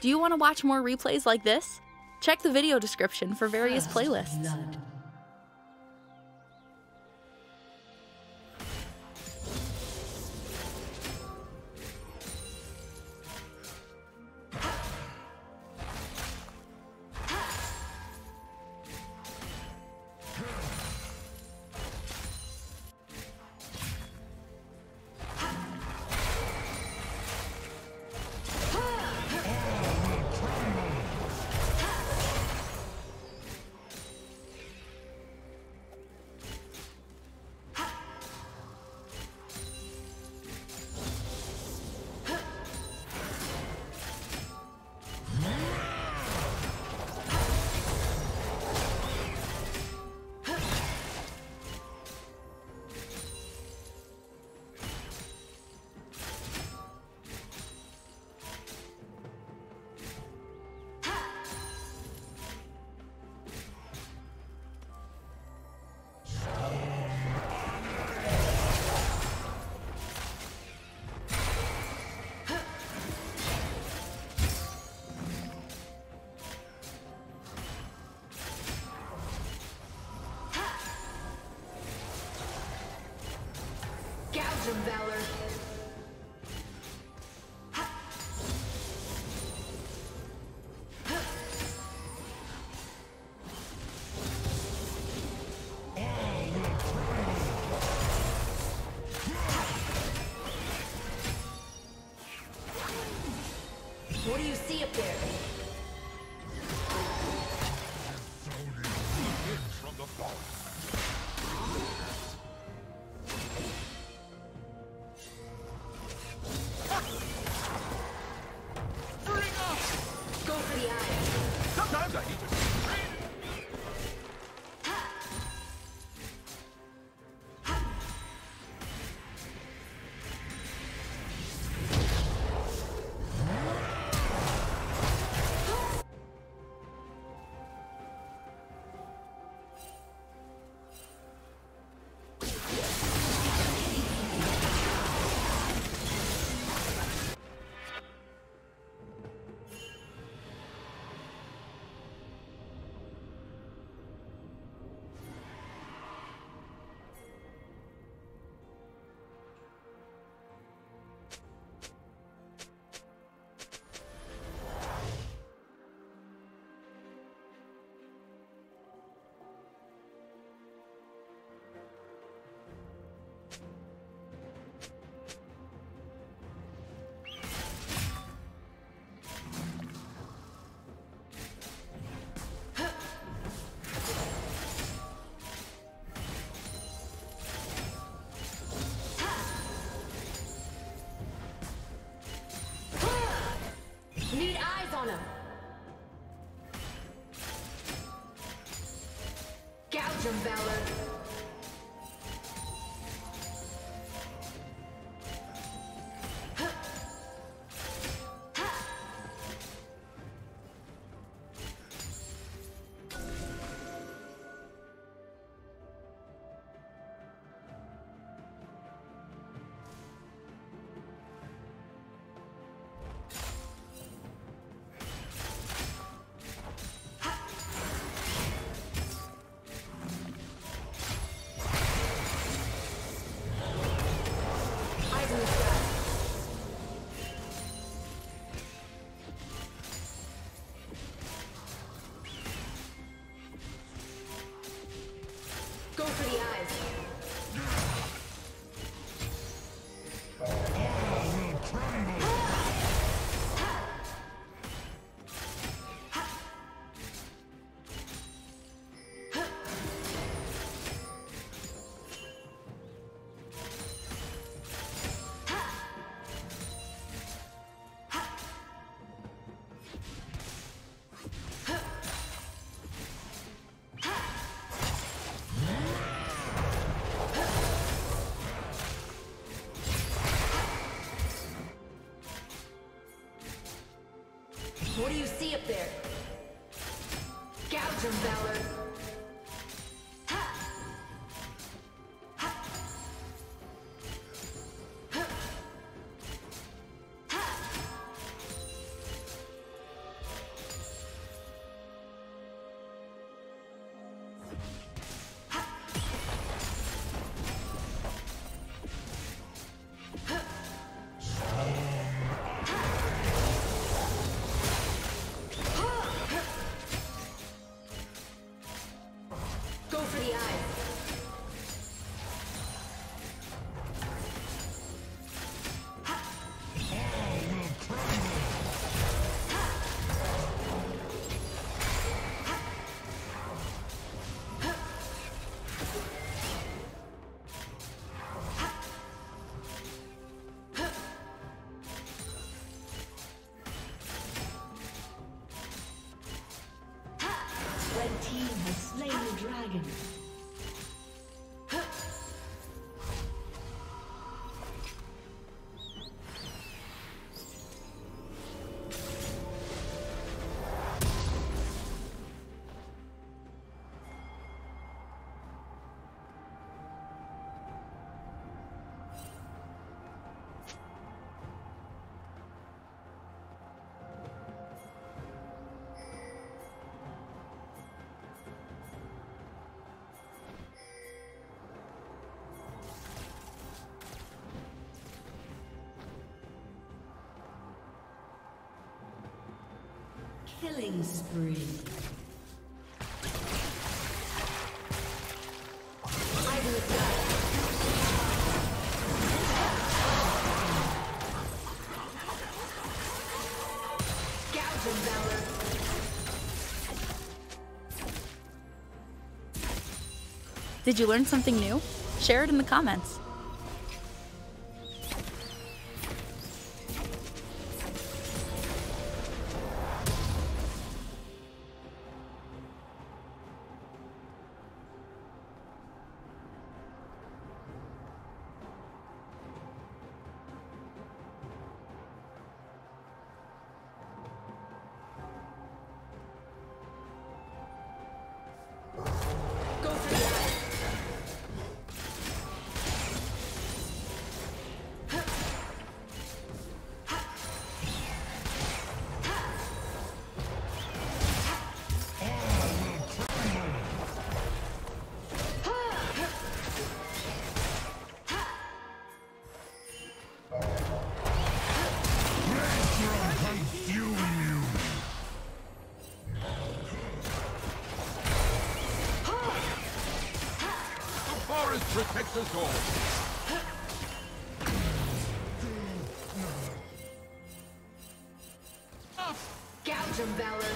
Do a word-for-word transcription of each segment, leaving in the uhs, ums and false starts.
Do you want to watch more replays like this? Check the video description for various playlists. Blood. Some valor. What do you see up there? From the forest. Sometimes I need to Need eyes on him. Gouge him, Valor. Go for the eyes. What do you see up there? Gouge him, Valor. Red team has slain the dragon. Killing spree. Did you learn something new? Share it in the comments. Protect us all. Gouge 'em, Valor.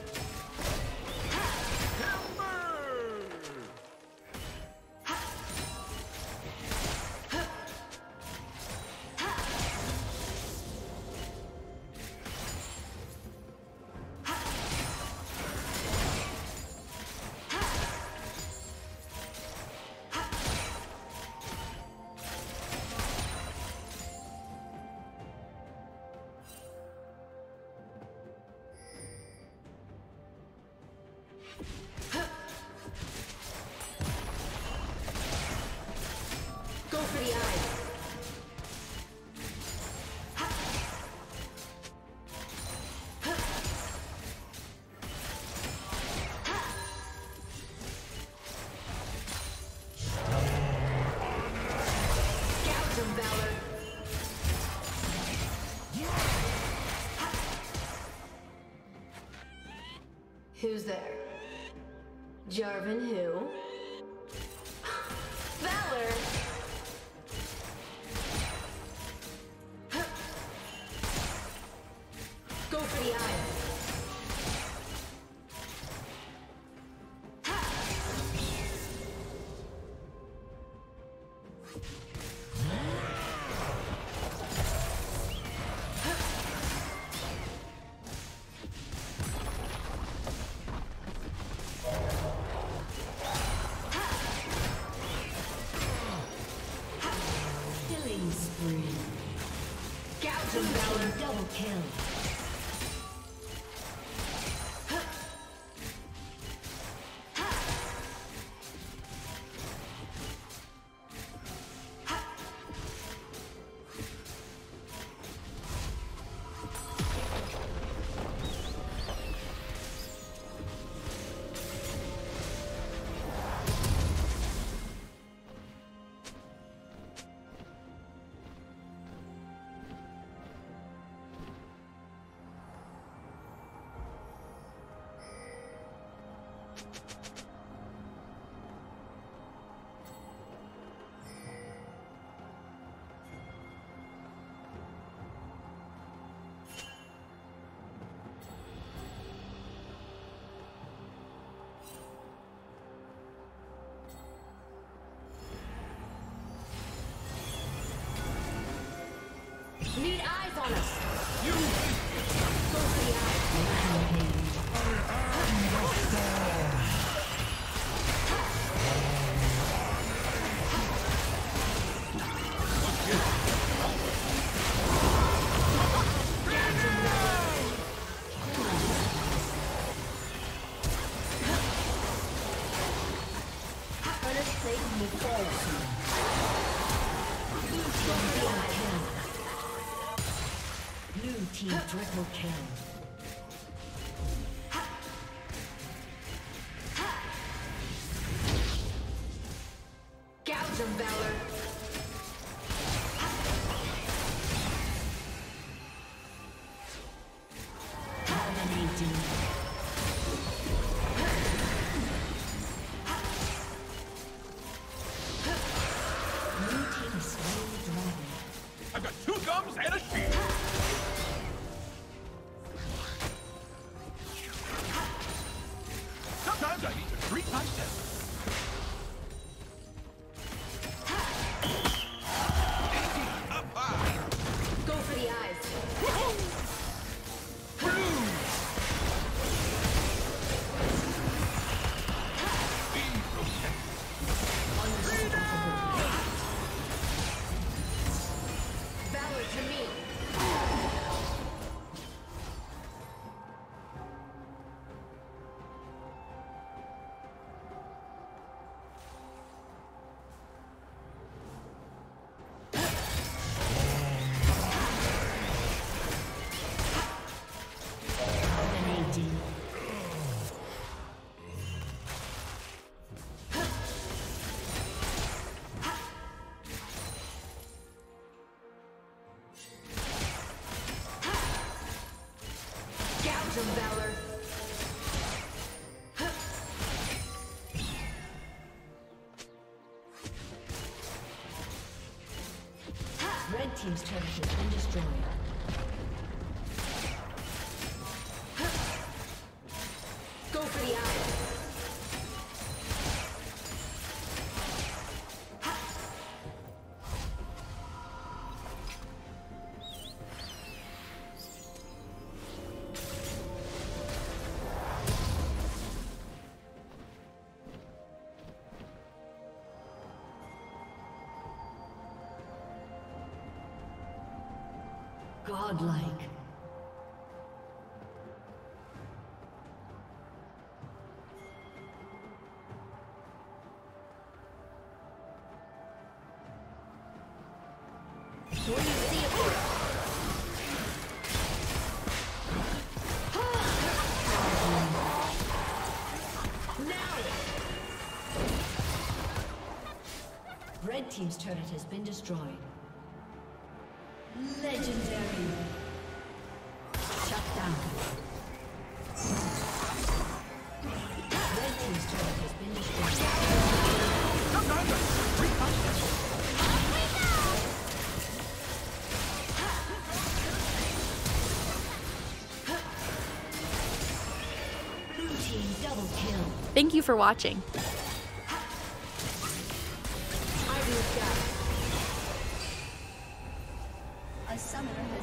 Go for the eyes. Gouge 'em, Valor. Who's there? Jarvan who? Valor! Go for the eyes. Killing spree. Gouge 'em, Valor. Double kill. Fall soon. Blue team double kill. Blue team triple kill. Gouge 'em, Valor. Dominating. Blue team is slowly driving. I've got two gums and a shield. Sometimes I need to treat myself. Up high. Go for the eyes. Be protected. Valor to me. Dominating. Gouge 'em, Valor. Red team's turret has been destroyed. Go for the eyes. Godlike. What do you see it for? Now! Red team's turret has been destroyed. Legendary. Shut down. Red team's turret has been destroyed. Sometimes I need to treat myself. Blue team double kill. Thank you for watching. I moved out. A summoner has